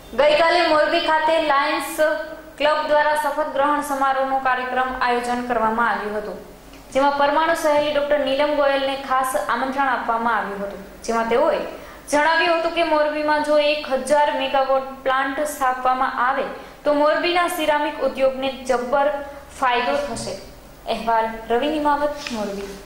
ગઈકાલે મોરબી ખાતે Lions club દ્વારા શપથ ગ્રહણ સમારોહનો કાર્યક્રમ આયોજન કરવામાં આવ્યું હતું, જેમાં પરમાણુ સહેલી ડોક્ટર નીલમ ગોયલને ખાસ આમંત્રણ આપવામાં આવ્યું હતું, જેમાં તેઓએ જણાવ્યું હતું કે મોરબીમાં જો 1000 મેગાવોટ પ્લાન્ટ સ્થાપવામાં આવે તો મોરબીના સિરામિક ઉદ્યોગને જબ્બર ફાયદો થશે। અહેવાલ રવિ નિમાવત, મોરબી।